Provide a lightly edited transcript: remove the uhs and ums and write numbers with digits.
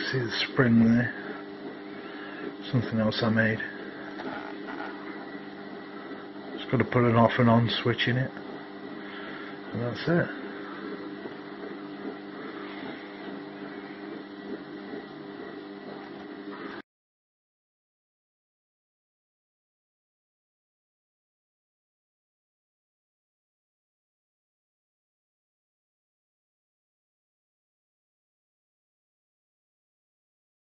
See the spring there? Something else I made. Just got to put an off and on switch in it, and that's it.